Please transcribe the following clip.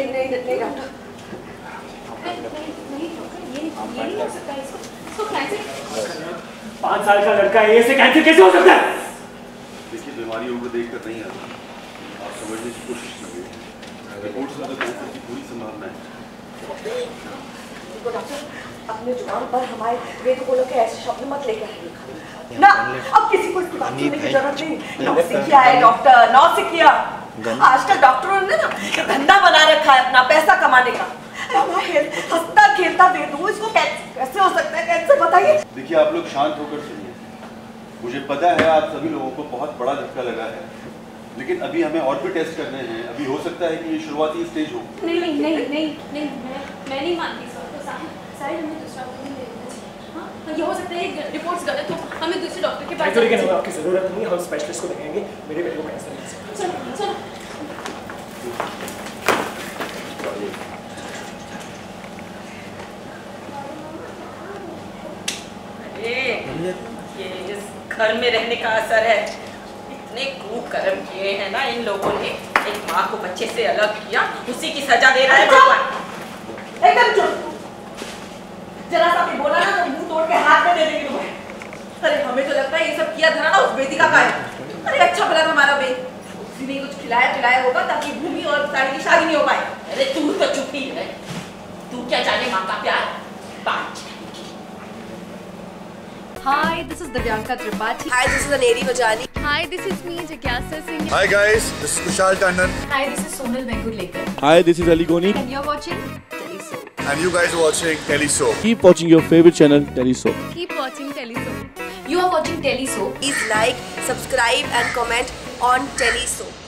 नहीं डॉक्टर, ये नहीं हो सकता, इसको कैंसर। 5 साल का लड़का है, ऐसे कैंसर कैसे हो सकता है? देखिए बीमारी उम्र देखकर नहीं आती, आप समझने की कोशिश कीजिए। रिपोर्ट से तो कैंसर की पूरी संभावना है। देखो डॉक्टर, अपने जुबान पर हमारे वेद बोलो के ऐसे शब्द मत लेके आइए ना। अब किसी को इसकी बात सुनने की जरूरत नहीं। नौसिखिया है डॉक्टर, नौसिखिया। आजकल डॉक्टरों ने ना धंधा बना रखा है अपना, पैसा कमाने का। हंसता खेलता वेदू, इसको कैसे हो सकता है कैंसर, बताइए। देखिए आप लोग शांत होकर सुनिए। मुझे पता है आप सभी लोगों को बहुत बड़ा झटका लगा है, लेकिन अभी हमें और भी टेस्ट करने हैं। अभी हो सकता है कि ये शुरुआती स्टेज हो। नहीं, मैं नहीं मानती सर। तो शायद हमें दूसरा डॉक्टर ले लेना चाहिए। हाँ, ये हो सकता है रिपोर्ट्स गलत हो, हमें दूसरे डॉक्टर के पास जाना चाहिए। आपकी जरूरत नहीं, हम स्पेशलिस्ट को देखेंगे। मेरे बेटे को कैंसर है। चलो। ये इस घर में रहने का असर है। इतने कुकर्म किए हैं ना इन लोगों ने, एक माँ को बच्चे से अलग किया, उसी की सजा दे रहा है भगवान। एकदम चुप, जरा सा भी बोला ना तो मुंह तोड़ के हाथ में दे देंगे तुम्हें। अरे हमें तो लगता है ये सब किया धरा ना उस वेदिका का है। अरे अच्छा भला हमारा बेट, उसी ने कुछ खिलाया होगा ताकि भूमि और साड़ी की शादी नहीं हो पाए। अरे तू तो चुप ही है, तू क्या जाने माँ का प्यार। बात Hi, this is Divyanka Tripathi. Hi, this is Aneri Vajani. Hi, this is me, Jigyasa Singh. Hi guys, this is Kushal Tandon. Hi, this is Sonal Vengutlekar. Hi, this is Ali Goni. And you're watching Telesoap. And you guys are watching Telesoap. Keep watching your favorite channel, Telesoap. Keep watching Telesoap. You are watching Telesoap. Please like, subscribe and comment on Telesoap.